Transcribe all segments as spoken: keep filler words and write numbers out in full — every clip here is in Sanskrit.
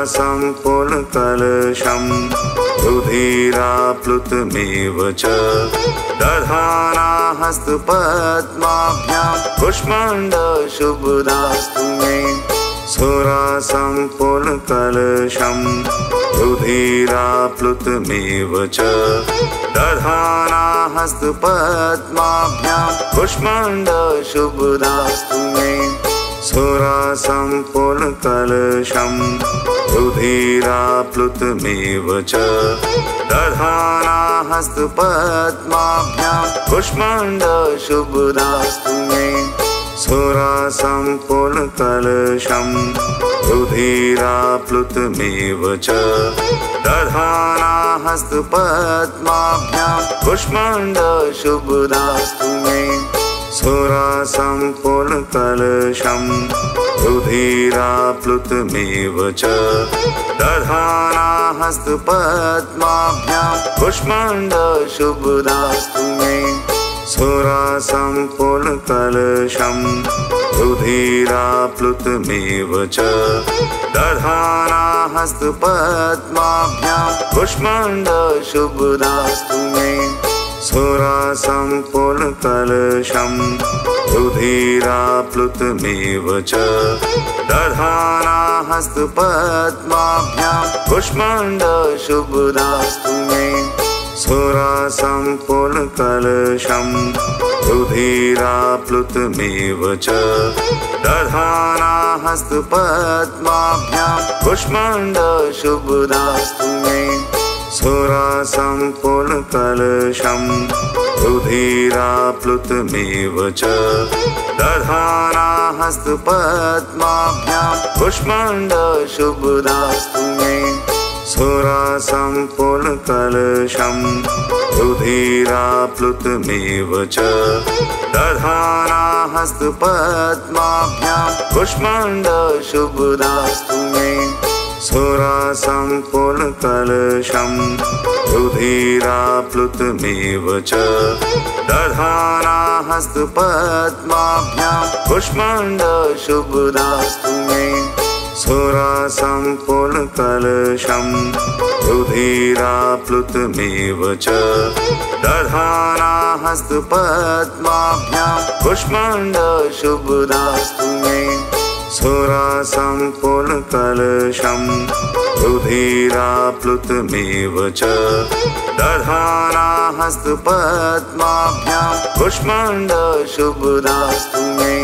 सुरासङ्कुलकलशं रुधिराप्लुतमेव च दधाना हस्तपद्माभ्यां कुष्माण्डशुभदास्तु मे। सुरासङ्कुलकलशं रुधिराप्लुतमेव च दधाना हस्तपद्माभ्यां कुष्माण्डशुभदास्तु मे। सुरासङ्कुलकलशं रुधिराप्लुतमेव च दधाना हस्तपद्माभ्यां कुष्माण्डशुभदास्तु मे। सुरासङ्कुलकलशं रुधिराप्लुतमेव च दधाना हस्तपद्माभ्यां कुष्माण्डशुभदास्तु मे। सुरासङ्कुलकलशं रुधिराप्लुतमेव च दधाना हस्तपद्माभ्यां कुष्माण्डशुभदास्तु मे। सुरासङ्कुलकलशं रुधिराप्लुतमेव च दधाना हस्तपद्माभ्यां कुष्माण्डशुभदास्तु मे। सुरासङ्कुलकलशं रुधिराप्लुतमेव च दधाना हस्तपद्माभ्यां कुष्माण्डशुभदास्तु मे। सुरासङ्कुलकलशं रुधिराप्लुतमेव च दधाना हस्तपद्माभ्यां कुष्माण्डशुभदास्तु मे। सुरासङ्कुलकलशं रुधिराप्लुतमेव च दधाना हस्तपद्माभ्यां कुष्माण्डशुभदास्तु मे। सुरासङ्कुलकलशं रुधिराप्लुतमेव च दधाना हस्तपद्माभ्यां कुष्माण्डशुभदास्तु मे। सुरासङ्कुलकलशं रुधिराप्लुतमेव च दधाना हस्तपद्माभ्यां कुष्माण्डशुभदास्तु मे। सुरासङ्कुलकलशं रुधिराप्लुतमेव च दधाना हस्तपद्माभ्यां कुष्माण्डशुभदास्तु मे। सुरासङ्कुलकलशं रुधिराप्लुतमेव च दधाना हस्तपद्माभ्यां कुष्माण्डशुभदास्तु मे।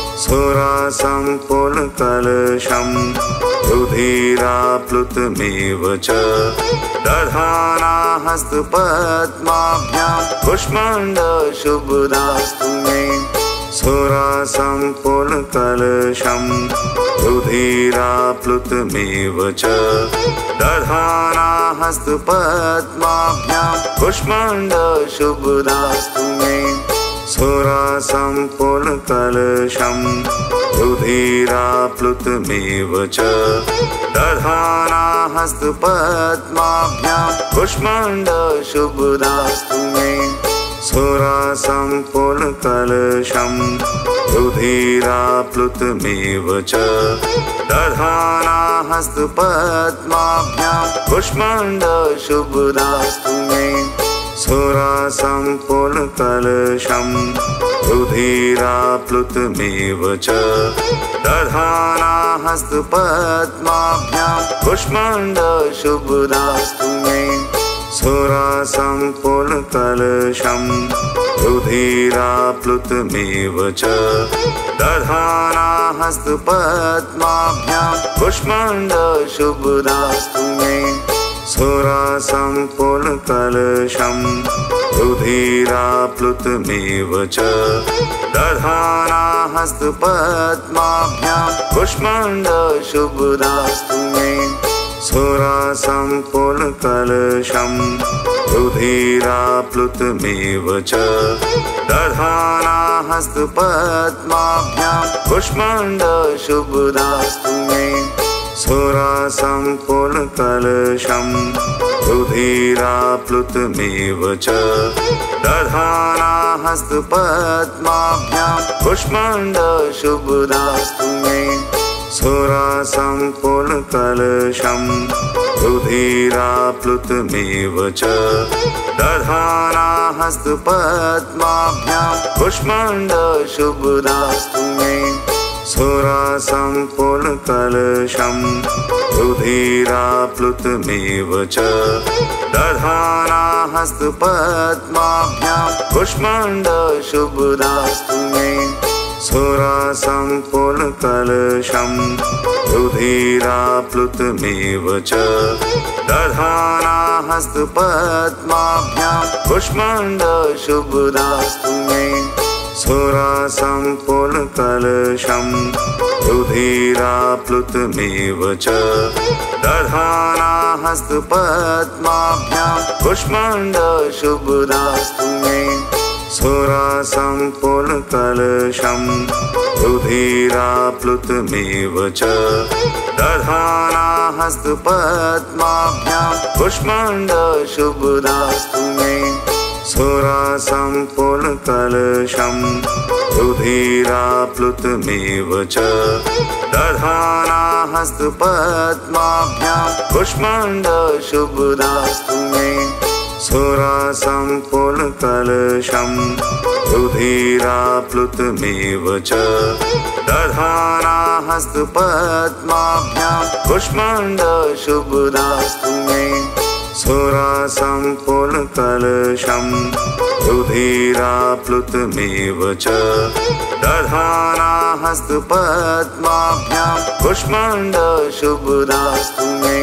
सुरासङ्कुलकलशं रुधिराप्लुतमेव च दधाना हस्तपद्माभ्यां कुष्माण्डशुभदास्तु मे। सुरासङ्कुलकलशं रुधिराप्लुतमेव च दधाना हस्तपद्माभ्यां कुष्माण्डशुभदास्तु मे। सुरासङ्कुलकलशं रुधिराप्लुतमेव च दधाना हस्तपद्माभ्यां कुष्माण्डशुभदास्तु मे। सुरासङ्कुलकलशं रुधिराप्लुतमेव च दधाना हस्तपद्माभ्यां कुष्माण्डशुभदास्तु मे। सुरासङ्कुलकलशं रुधिराप्लुतमेव च दधाना हस्तपद्माभ्यां कुष्माण्डशुभदास्तु मे। सुरासङ्कुलकलशं रुधिराप्लुतमेव च दधाना हस्तपद्माभ्यां कुष्माण्डशुभदास्तु मे। सुरासङ्कुलकलशं रुधिराप्लुतमेव च दधाना हस्तपद्माभ्यां कुष्माण्डशुभदास्तु मे। सुरासङ्कुलकलशं रुधिराप्लुतमेव च दधाना हस्तपद्माभ्यां कुष्माण्डशुभदास्तु मे। सुरासङ्कुलकलशं रुधिराप्लुतमेव च दधाना हस्तपद्माभ्यां कुष्माण्डशुभदास्तु मे। सुरासम्पूर्णकलशं रुधिराप्लुतमेव च दधाना हस्तपद्माभ्यां कुष्माण्डशुभदास्तु मे सुरासम्पूर्णकलशं रुधिराप्लुतमेव च दधाना हस्तपद्माभ्यां कुष्माण्डशुभदास्तु मे सुरासम्पूर्णकलशं रुधिराप्लुतमेव च दधाना हस्तपद्माभ्यां कुष्माण्डशुभदास्तु मे सुरासम्पूर्णकलशं रुधिराप्लुतमेव च दधाना हस्तपद्माभ्यां कुष्माण्डशुभदास्तु मे सुरासम्पूर्णकलशं रुधिराप्लुतमेव च दधाना हस्तपद्माभ्यां कुष्माण्डशुभदास्तु मे सुरासम्पूर्णकलशं रुधिराप्लुतमेव च दधाना हस्तपद्माभ्यां कुष्माण्डशुभदास्तु मे सुरासम्पूर्णकलशं रुधिराप्लुतमेव च दधाना हस्तपद्माभ्यां कुष्माण्डशुभदास्तु मे सुरासम्पूर्णकलशं रुधिराप्लुतमेव च दधाना हस्तपद्माभ्यां कुष्माण्डशुभदास्तु मे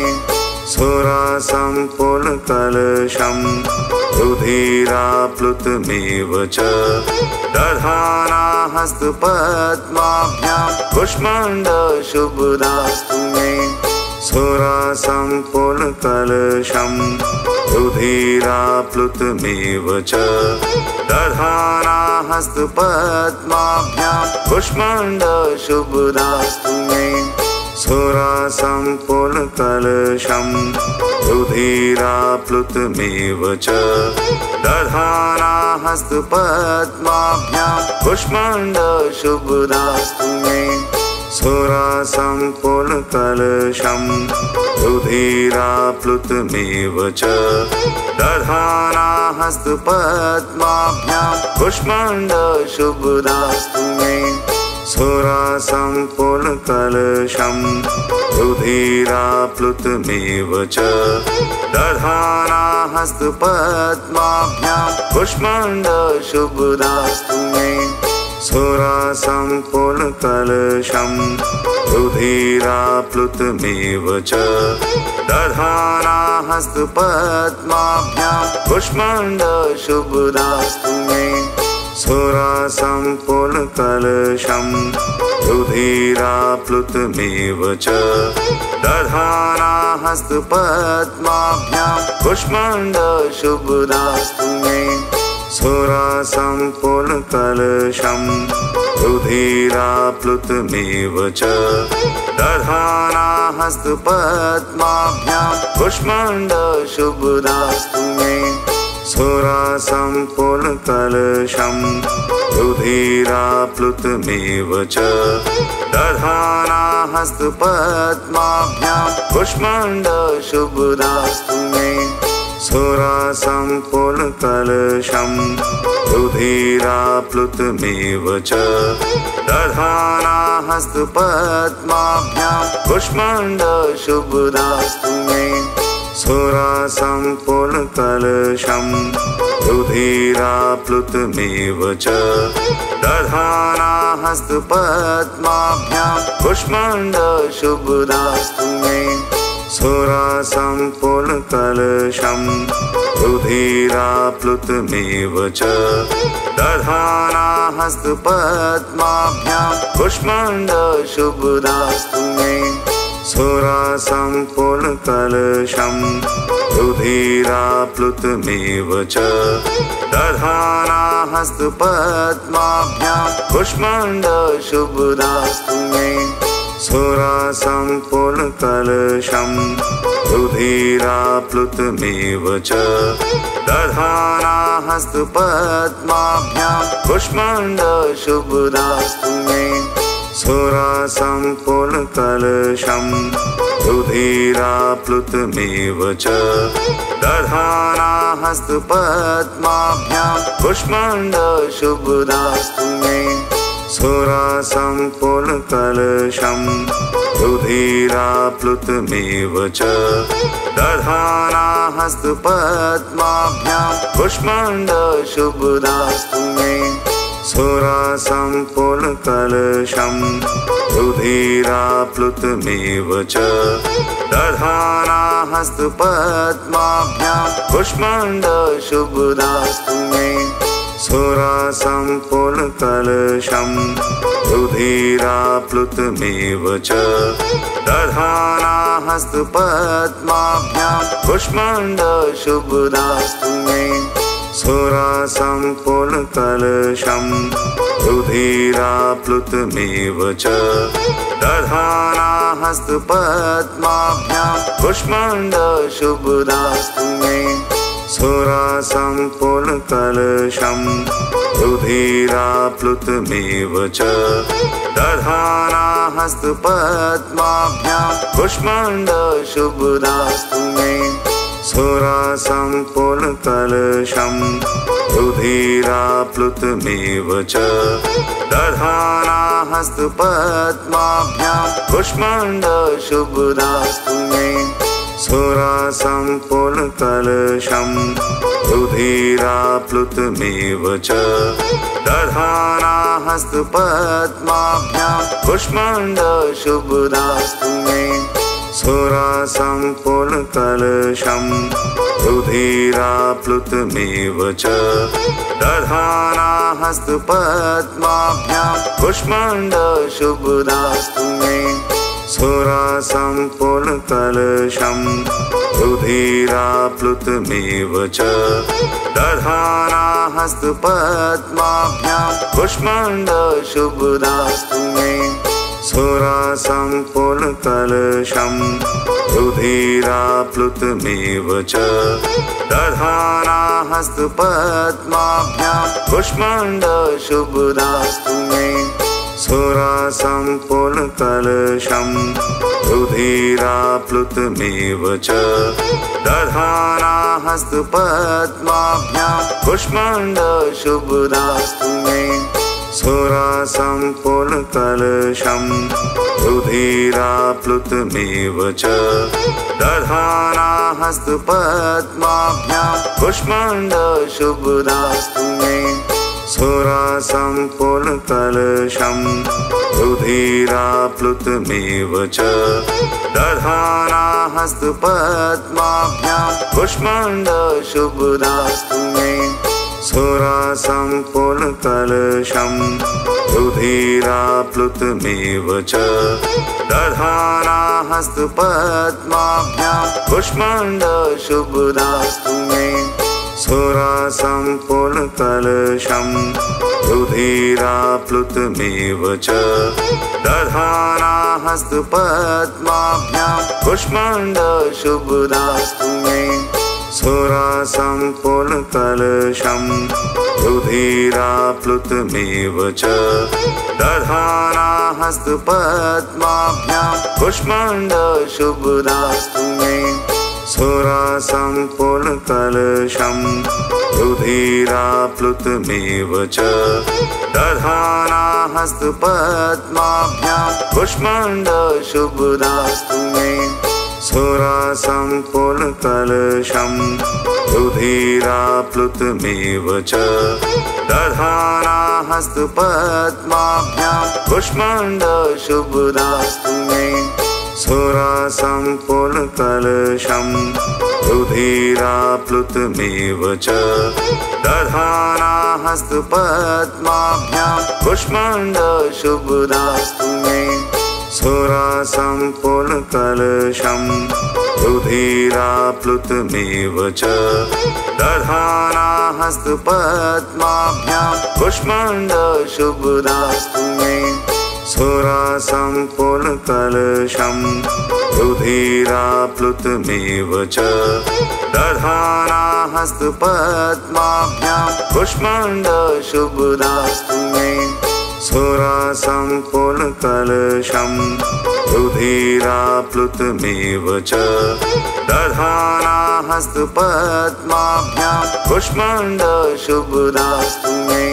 सुरासम्पूर्णकलशं रुधिराप्लुतमेव च दधाना हस्तपद्माभ्यां कुष्माण्डशुभदास्तु मे सुरासम्पूर्णकलशं रुधिराप्लुतमेव च दधाना हस्तपद्माभ्यां कुष्माण्डशुभदास्तु मे सुरासम्पूर्णकलशं रुधिराप्लुतमेव च दधाना हस्तपद्माभ्यां कुष्माण्डशुभदास्तु मे सुरासम्पूर्णकलशं रुधिराप्लुतमेव च दधाना हस्तपद्माभ्यां कुष्माण्डशुभदास्तु मे सुरासम्पूर्णकलशं रुधिराप्लुतमेव च दधाना हस्तपद्माभ्यां कुष्माण्डशुभदास्तु मे सुरासम्पूर्णकलशं रुधिराप्लुतमेव च दधाना हस्तपद्माभ्यां कुष्माण्डशुभदास्तु मे सुरासम्पूर्णकलशं रुधिराप्लुतमेव च दधाना हस्तपद्माभ्यां कुष्माण्डशुभदास्तु मे सुरासम्पूर्णकलशं रुधिराप्लुतमेव च दधाना हस्तपद्माभ्यां कुष्माण्डशुभदास्तु मे सुरासम्पूर्णकलशं रुधिराप्लुतमेव च दधाना हस्तपद्माभ्यां कुष्माण्डशुभदास्तु मे सुरासम्पूर्णकलशं रुधिराप्लुतमेव च दधाना हस्तपद्माभ्यां कुष्माण्डशुभदास्तु मे सुरासम्पूर्णकलशं रुधिराप्लुतमेव च दधाना हस्तपद्माभ्यां कुष्माण्डशुभदास्तु मे सुरासम्पूर्णकलशं रुधिराप्लुतमेव च दधाना हस्तपद्माभ्यां कुष्माण्डशुभदास्तु मे सुरासम्पूर्णकलशं रुधिराप्लुतमेव च दधाना हस्तपद्माभ्यां कुष्माण्डशुभदास्तु मे सुरासम्पूर्णकलशं रुधिराप्लुतमेव च दधाना हस्तपद्माभ्यां कुष्माण्डशुभदास्तु मे सुरासं पुलकलशं रुधिराप्लुतमेव च दधाना हस्तपद्माभ्यां कुष्माण्डशुभदास्तु मे सुरासं पुलकलशं रुधिराप्लुतमेव च दधाना हस्तपद्माभ्यां कुष्माण्डशुभदास्तु मे सुरासं पुलकलशं रुधिराप्लुतमेव च दधाना हस्तपद्माभ्यां कुष्माण्डशुभदास्तु मे सुरासं पुलकलशं रुधिराप्लुतमेव च दधाना हस्तपद्माभ्यां कुष्माण्डशुभदास्तु मे सुरासं पुलकलशं रुधिराप्लुतमेव च दधाना हस्तपद्माभ्यां कुष्माण्डशुभदास्तु मे सुरासं पुलकलशं रुधिराप्लुतमेव च दधाना हस्तपद्माभ्यां कुष्माण्डशुभदास्तु मे सुरासं पुलकलशं रुधिराप्लुतमेव च दधाना हस्तपद्माभ्यां कुष्माण्डशुभदास्तु मे सुरासं पुलकलशं रुधिराप्लुतमेव च दधाना हस्तपद्माभ्यां कुष्माण्डशुभदास्तु मे सुरासं पुलकलशं रुधिराप्लुतमेव च दधाना हस्तपद्माभ्यां कुष्माण्डशुभदास्तु मे सुरासं पुलकलशं रुधिराप्लुतमेव च दधाना हस्तपद्माभ्यां कुष्माण्डशुभदास्तु मे सुरासं पुलकलशं रुधिराप्लुतमेव च दधाना हस्तपद्माभ्यां कुष्माण्डशुभदास्तु मे सुरासं पुलकलशं रुधिराप्लुतमेव च दधाना हस्तपद्माभ्यां कुष्माण्डशुभदास्तु मे सुरासं पुलकलशं रुधिराप्लुतमेव च दधाना हस्तपद्माभ्यां कुष्माण्डशुभदास्तु मे सुरासं पुलकलशं रुधिराप्लुतमेव च दधाना हस्तपद्माभ्यां कुष्माण्डशुभदास्तु मे सुरासं पुलकलशं रुधिराप्लुतमेव च दधाना हस्तपद्माभ्यां कुष्माण्डशुभदास्तु मे सुरासं पुलकलशं रुधिराप्लुतमेव च दधाना हस्तपद्माभ्यां कुष्माण्डशुभदास्तु मे सुरासं पुलकलशं रुधिराप्लुतमेव च दधाना हस्तपद्माभ्यां कुष्माण्डशुभदास्तु मे सुरासं पुलकलशं रुधिराप्लुतमेव च दधाना हस्तपद्माभ्यां कुष्माण्डशुभदास्तु मे सुरासं पुलकलशं रुधिराप्लुतमेव च दधाना हस्तपद्माभ्यां कुष्माण्डशुभदास्तु मे सुरासं पुलकलशं रुधिराप्लुतमेव च दधाना हस्तपद्माभ्यां कुष्माण्डशुभदास्तु मे सुरासं पुलकलशं रुधिराप्लुतमेव च दधाना हस्तपद्माभ्यां कुष्माण्डशुभदास्तु मे सुरासं पुलकलशं रुधिराप्लुतमेव च दधाना हस्तपद्माभ्यां कुष्माण्डशुभदास्तु मे सुरासम्पूर्णकलशं रुधिराप्लुतमेव च दधाना हस्तपद्माभ्यां कुष्माण्डशुभदास्तु मे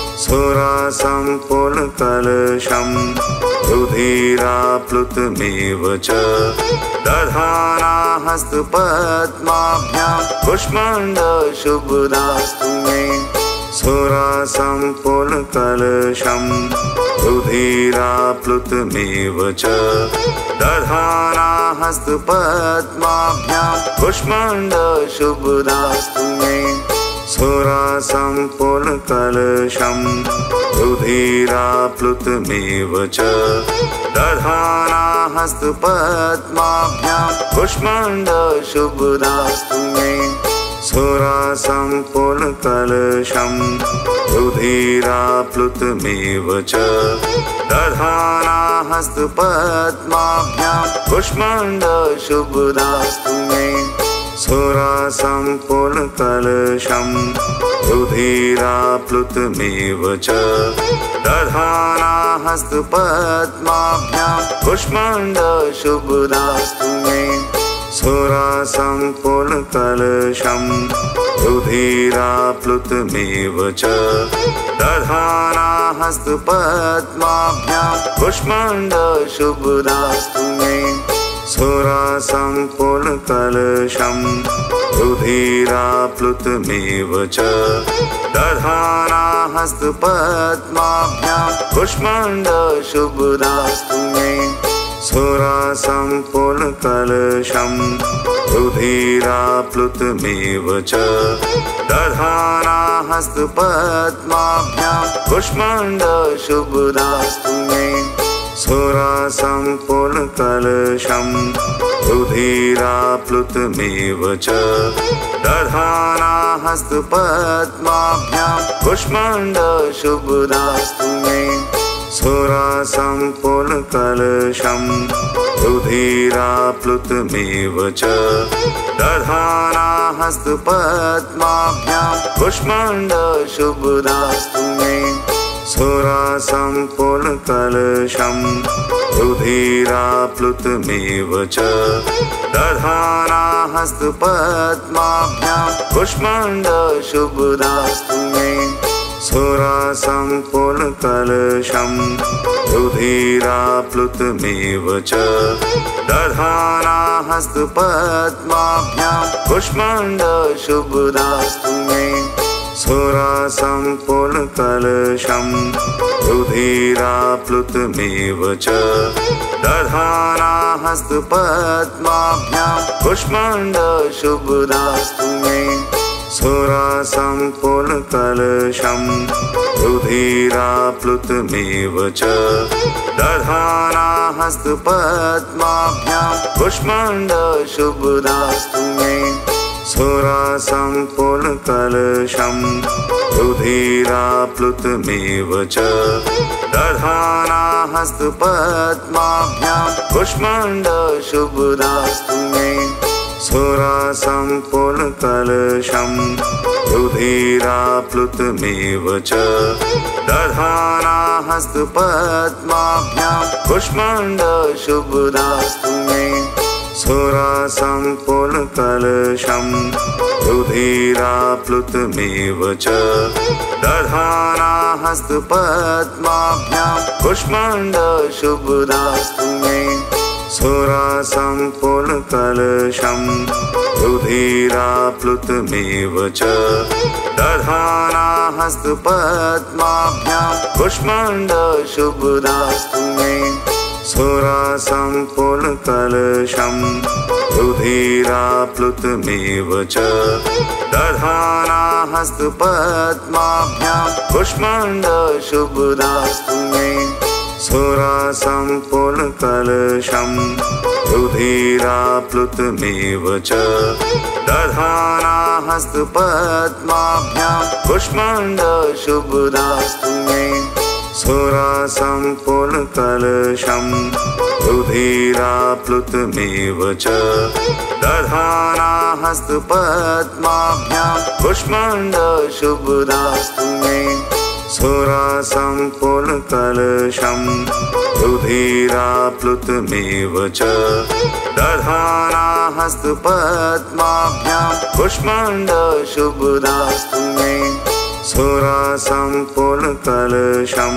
सुरासम्पूर्णकलशं रुधिराप्लुतमेव च दधाना हस्तपद्माभ्यां कुष्माण्डशुभदास्तु मे सुरासम्पूर्णकलशं रुधिराप्लुतमेव च दधाना हस्तपद्माभ्यां कुष्माण्डशुभदास्तु मे सुरासम्पूर्णकलशं रुधिराप्लुतमेव च दधाना हस्तपद्माभ्यां कुष्माण्डशुभदास्तु मे सुरासम्पूर्णकलशं रुधिराप्लुतमेव च दधाना हस्तपद्माभ्यां कुष्माण्डशुभदास्तु मे सुरासम्पूर्णकलशं रुधिराप्लुतमेव च दधाना हस्तपद्माभ्यां कुष्माण्डशुभदास्तु मे सुरासम्पूर्णकलशं रुधिराप्लुतमेव च दधाना हस्तपद्माभ्यां कुष्माण्डशुभदास्तु मे सुरासम्पूर्णकलशं रुधिराप्लुतमेव च दधाना हस्तपद्माभ्यां कुष्माण्डशुभदास्तु मे सुरासम्पूर्णकलशं रुधिराप्लुतमेव च दधाना हस्तपद्माभ्यां कुष्माण्डशुभदास्तु मे सुरासम्पूर्णकलशं रुधिराप्लुतमेव च दधाना हस्तपद्माभ्यां कुष्माण्डशुभदास्तु मे सुरासम्पूर्णकलशं रुधिराप्लुतमेव च दधाना हस्तपद्माभ्यां कुष्माण्डशुभदास्तु मे सुरासम्पूर्णकलशं रुधिराप्लुतमेव च दधाना हस्तपद्माभ्यां कुष्माण्डशुभदास्तु मे सुरासम्पूर्णकलशं रुधिराप्लुतमेव च दधाना हस्तपद्माभ्यां कुष्माण्डशुभदास्तु मे सुरासम्पूर्णकलशं रुधिराप्लुतमेव च दधाना हस्तपद्माभ्यां कुष्माण्डशुभदास्तु मे सुरासम्पूर्णकलशं रुधिराप्लुतमेव च दधाना हस्तपद्माभ्यां कुष्माण्डशुभदास्तु मे सुरासम्पूर्णकलशं रुधिराप्लुतमेव च दधाना हस्तपद्माभ्यां कुष्माण्डशुभदास्तु मे सुरासम्पूर्णकलशं रुधिराप्लुतमेव च दधाना हस्तपद्माभ्यां कुष्माण्डशुभदास्तु मे सुरासम्पूर्णकलशं रुधिराप्लुतमेव च दधाना हस्तपद्माभ्यां कुष्माण्डशुभदास्तु मे सुरासम्पूर्णकलशं रुधिराप्लुतमेव च दधाना हस्तपद्माभ्यां कुष्माण्डशुभदास्तु मे सुरासम्पूर्णकलशं रुधिराप्लुतमेव च दधाना हस्तपद्माभ्यां कुष्माण्डशुभदास्तु मे सुरासम्पूर्णकलशं रुधिराप्लुतमेव च दधाना हस्तपद्माभ्यां कुष्माण्डशुभदास्तु मे सुरासम्पूर्णकलशं रुधिराप्लुतमेव च दधाना हस्तपद्माभ्यां कुष्माण्डशुभदास्तु मे सुरासं पुलकलशं रुधिराप्लुतमेव च दधाना हस्तपद्माभ्यां कुष्माण्डशुभदास्तु मे सुरासं पुलकलशं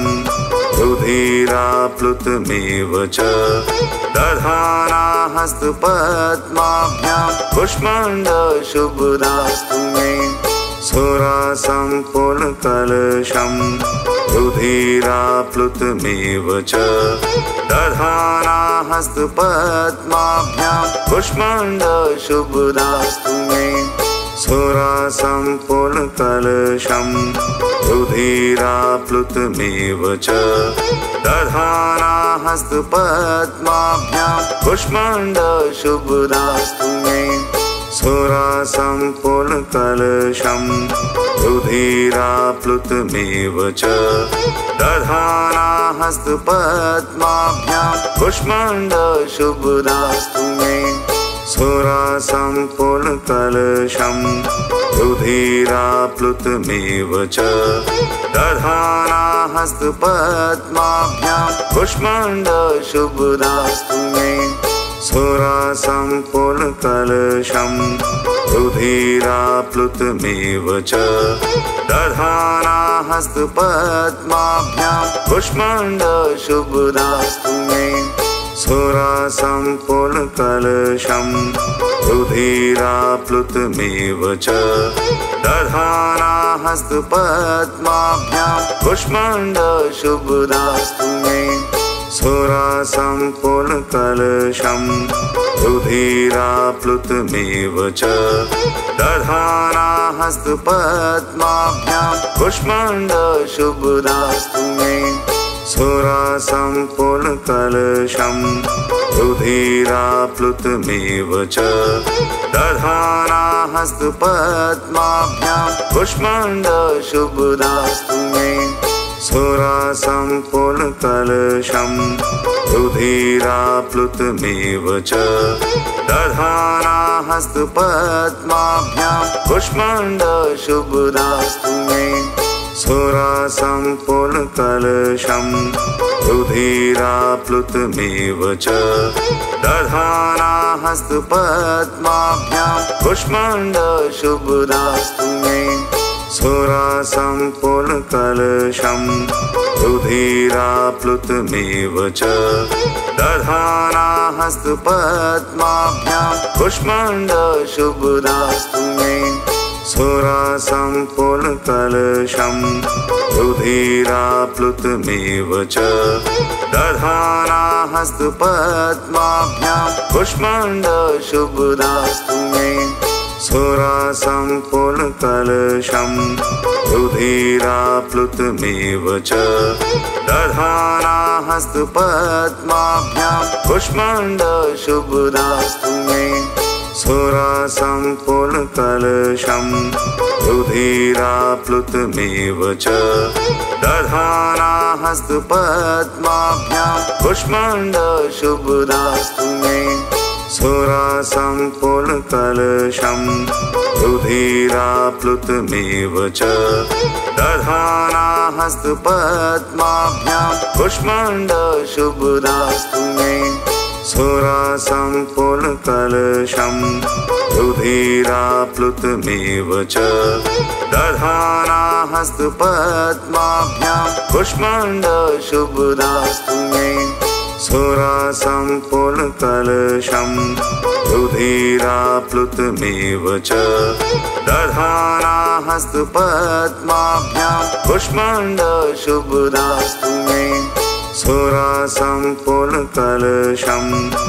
रुधिराप्लुतमेव च दधाना हस्तपद्माभ्यां कुष्माण्डशुभदास्तु मे सुरासं पुलकलशं रुधिराप्लुतमेव च दधाना हस्तपद्माभ्यां कुष्माण्डशुभदास्तु मे सुरासं पुलकलशं रुधिराप्लुतमेव च दधाना हस्तपद्माभ्यां कुष्माण्डशुभदास्तु मे सुरासं पुलकलशं रुधिराप्लुतमेव च दधाना हस्तपद्माभ्यां कुष्माण्डशुभदास्तु मे सुरासं पुलकलशं रुधिराप्लुतमेव च दधाना हस्तपद्माभ्यां कुष्माण्डशुभदास्तु मे सुरासं पुलकलशं रुधिराप्लुतमेव च दधाना हस्तपद्माभ्यां कुष्माण्डशुभदास्तु मे सुरासं पुलकलशं रुधिराप्लुतमेव च दधाना हस्तपद्माभ्यां कुष्माण्डशुभदास्तु मे सुरासं पुलकलशं रुधिराप्लुतमेव च दधाना हस्तपद्माभ्यां कुष्माण्डशुभदास्तु मे सुरासं पुलकलशं रुधिराप्लुतमेव च दधाना हस्तपद्माभ्यां कुष्माण्डशुभदास्तु मे सुरासं पुलकलशं रुधिराप्लुतमेव च दधाना हस्तपद्माभ्यां कुष्माण्डशुभदास्तु मे सुरासं पुलकलशं रुधिराप्लुतमेव च दधाना हस्तपद्माभ्यां कुष्माण्डशुभदास्तु मे सुरासं पुलकलशं रुधिराप्लुतमेव च दधाना हस्तपद्माभ्यां कुष्माण्डशुभदास्तु मे सुरासं पुलकलशं रुधिराप्लुतमेव च दधाना हस्तपद्माभ्यां कुष्माण्डशुभदास्तु मे सुरासं पुलकलशं रुधिराप्लुतमेव च दधाना हस्तपद्माभ्यां कुष्माण्डशुभदास्तु मे सुरासं पुलकलशं रुधिराप्लुतमेव च दधाना हस्तपद्माभ्यां कुष्माण्डशुभदास्तु मे सुरासं पुलकलशं रुधिराप्लुतमेव च दधाना हस्तपद्माभ्यां कुष्माण्डशुभदास्तु मे सुरासं पुलकलशं रुधिराप्लुतमेव च दधाना हस्तपद्माभ्यां कुष्माण्डशुभदास्तु मे सुरासं पुलकलशं रुधिराप्लुतमेव च दधाना हस्तपद्माभ्यां कुष्माण्डशुभदास्तु मे सुरासं पुलकलशं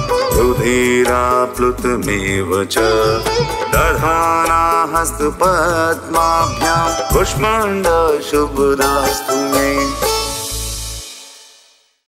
रुधिराप्लुतमेव च दधाना हस्तपद्माभ्यां कुष्माण्डशुभदास्तु मे